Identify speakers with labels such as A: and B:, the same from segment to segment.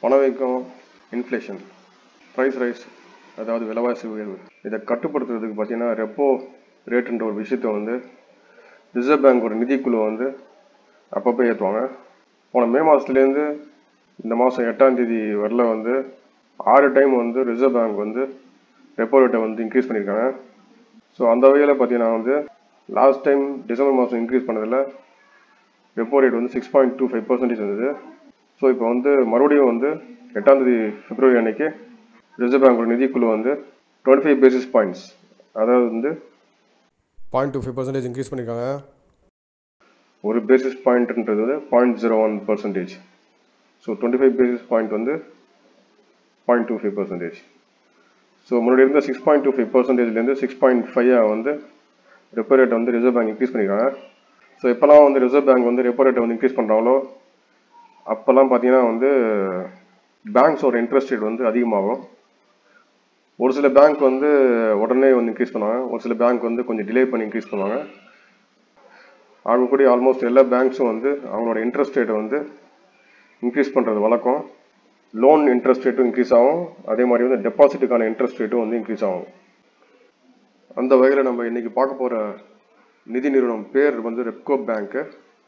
A: பணவீக்கம், inflation, price rise, அதாவது விலைவாசி உயர்வு, இதை கட்டுப்படுத்துறதுக்கு பார்த்தீங்கன்னா ரெப்போ ரேட்டுன்ற ஒரு விஷயத்தை வந்து ரிசர்வ் பேங்க் ஒரு நிதிக்குழு வந்து அப்பப்போ ஏற்றுவாங்க. போன மே மாதத்துலேருந்து இந்த மாதம் 8ஆம் தேதி வரல வந்து 6 டைம் வந்து ரிசர்வ் பேங்க் வந்து ரெப்போ ரேட்டை வந்து இன்க்ரீஸ் பண்ணியிருக்காங்க. ஸோ அந்த வகையில் பார்த்தீங்கன்னா வந்து லாஸ்ட் டைம் டிசம்பர் மாதம் இன்க்ரீஸ் பண்ணதில் ரெப்போ ரேட் வந்து 6.25% இருந்தது. ஸோ இப்போ வந்து மறுபடியும் வந்து 8ஆம் தேதி பிப்ரவரி அன்னைக்கு ரிசர்வ் பேங்கோட நிதிக்குழு வந்து 25 பேசிஸ் பாயிண்ட்ஸ், அதாவது வந்து
B: 0.25% இன்க்ரீஸ் பண்ணியிருக்காங்க.
A: ஒரு பேசிஸ் பாயிண்ட்ன்றது 0.01%. ஸோ 25 பேசிஸ் பாயிண்ட் வந்து 0.25%. ஸோ முன்னாடி இருந்த 6.25%லேருந்து 6.5 வந்து ரெப்போ ரேட்டை வந்து ரிசர்வ் பேங்க் இன்க்ரீஸ் பண்ணியிருக்காங்க. ஸோ இப்போலாம் வந்து ரிசர்வ் பேங்க் வந்து ரெப்போ ரேட்டை வந்து இன்க்ரீஸ் பண்ணுறாங்களோ அப்போல்லாம் பார்த்தீங்கன்னா வந்து பேங்க்ஸோட இன்ட்ரெஸ்ட் ரேட் வந்து அதிகமாகும். ஒரு சில பேங்க் வந்து உடனே வந்து இன்க்ரீஸ் பண்ணுவாங்க, ஒரு சில பேங்க் வந்து கொஞ்சம் டிலே பண்ணி இன்க்ரீஸ் பண்ணுவாங்க. ஆகக்கூடிய ஆல்மோஸ்ட் எல்லா பேங்க்ஸும் வந்து அவங்களோட இன்ட்ரெஸ்ட் ரேட்டை வந்து இன்க்ரீஸ் பண்ணுறது வழக்கம். லோன் இன்ட்ரெஸ்ட் ரேட்டும் இன்க்ரீஸ் ஆகும், அதே மாதிரி வந்து டெபாசிட்டுக்கான இன்ட்ரெஸ்ட் ரேட்டும் வந்து இன்க்ரீஸ் ஆகும். அந்த வகையில் நம்ம இன்னைக்கு பார்க்க போகிற நிதி நிறுவனம் பேர் வந்து ரெப்கோ பேங்க்கு.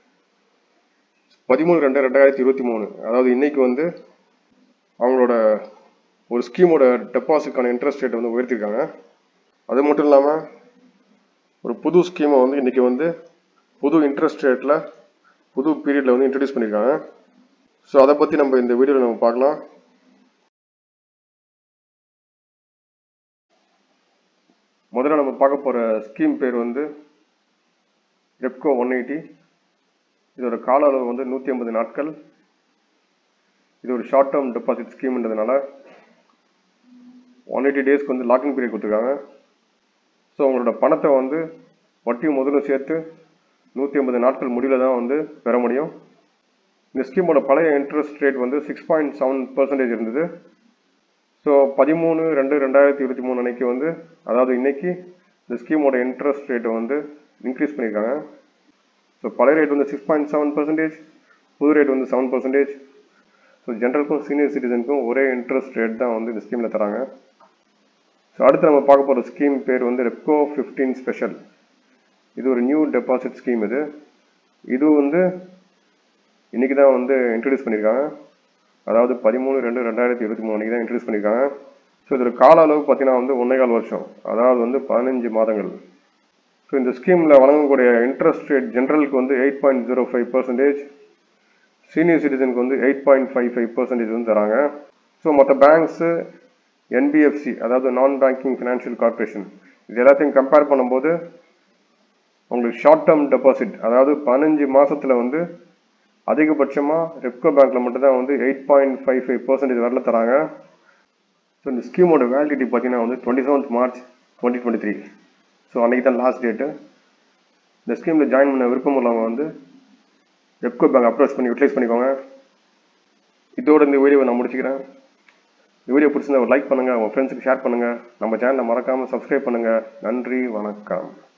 A: 13/2/2023, அதாவது இன்னைக்கு வந்து அவங்களோட ஒரு ஸ்கீமோட டெபாசிட்கான இன்ட்ரெஸ்ட் ரேட்டை வந்து உயர்த்திருக்காங்க. அது மட்டும் இல்லாமல் ஒரு புது ஸ்கீமை வந்து இன்னைக்கு வந்து புது இன்ட்ரெஸ்ட் ரேட்டில் புது பீரியடில் வந்து இன்ட்ரடியூஸ் பண்ணியிருக்காங்க. ஸோ அதை பற்றி நம்ம இந்த வீடியோவில் நம்ம பார்க்கலாம். முதல்ல நம்ம பார்க்க போகிற ஸ்கீம் பேர் வந்து ரெப்கோ 180. இதோட கால அளவு வந்து 150 நாட்கள். இது ஒரு ஷார்ட் டேர்ம் டெபாசிட் ஸ்கீம்ன்றதுனால 180 டேஸ்க்கு வந்து லாக்கிங் பீரியட் கொடுத்துருக்காங்க. ஸோ உங்களோட பணத்தை வந்து வட்டியும் முதலும் சேர்த்து 150 நாட்கள் முடிவில் தான் வந்து பெற முடியும். இந்த ஸ்கீமோட பழைய இன்ட்ரெஸ்ட் ரேட் வந்து 6.7% இருந்தது. ஸோ 13/2/2023 அன்னைக்கு வந்து, அதாவது இன்னைக்கு இந்த ஸ்கீமோட இன்ட்ரெஸ்ட் ரேட்டை வந்து இன்க்ரீஸ் பண்ணியிருக்காங்க. ஸோ பழைய ரேட் வந்து 6.7%, புது ரேட் வந்து 7%. ஸோ ஜென்ரலுக்கும் சீனியர் சிட்டிசனுக்கும் ஒரே இன்ட்ரெஸ்ட் ரேட் தான் வந்து இந்த ஸ்கீமில் தராங்க. ஸோ அடுத்து நம்ம பார்க்க போகிற ஸ்கீம் பேர் வந்து ரெப்கோ 15 ஸ்பெஷல். இது ஒரு நியூ டெபாசிட் ஸ்கீம். இது வந்து இன்னைக்கு தான் வந்து இன்ட்ரடியூஸ் பண்ணியிருக்காங்க, அதாவது 13/2/2023 அன்றைக்கி தான் இன்ட்ரடியூஸ் பண்ணியிருக்காங்க. ஸோ இதோட கால அளவு பார்த்தீங்கன்னா வந்து 1.25 வருஷம், அதாவது வந்து 15 மாதங்கள். ஸோ இந்த ஸ்கீமில் வழங்கக்கூடிய இன்ட்ரெஸ்ட் ரேட் ஜென்ரலுக்கு வந்து 8.05%, சீனியர் சிட்டிசனுக்கு வந்து 8.55% வந்து தராங்க. ஸோ மற்ற பேங்க்ஸு, என்பிஎஃப்சி, அதாவது நான் பேங்கிங் ஃபினான்ஷியல் கார்பரேஷன், இது எல்லாத்தையும் கம்பேர் பண்ணும்போது உங்களுக்கு ஷார்ட் டேர்ம் டெபாசிட், அதாவது 15 மாதத்தில் வந்து அதிகபட்சமாக ரெப்கோ பேங்க்கில் மட்டும்தான் வந்து 8.55% வரல தராங்க. ஸோ இந்த ஸ்கீமோட வேலிடிட்டி பார்த்தீங்கன்னா வந்து 27th March 2023. ஸோ அன்றைக்கி தான் லாஸ்ட் டேட்டு. இந்த ஸ்கீமில் ஜாயின் பண்ண விருப்பம் உள்ளவங்க வந்து ரெப்கோ பேங்க் அப்ரோச் பண்ணி யூட்டிலைஸ் பண்ணிக்கோங்க. இதோட இந்த வீடியோவை நான் முடிச்சுக்கிறேன். இந்த வீடியோ பிடிச்சிருந்தா ஒரு லைக் பண்ணுங்கள், உங்கள் ஃப்ரெண்ட்ஸுக்கு ஷேர் பண்ணுங்கள், நம்ம சேனலை மறக்காமல் சப்ஸ்கிரைப் பண்ணுங்கள். நன்றி, வணக்கம்.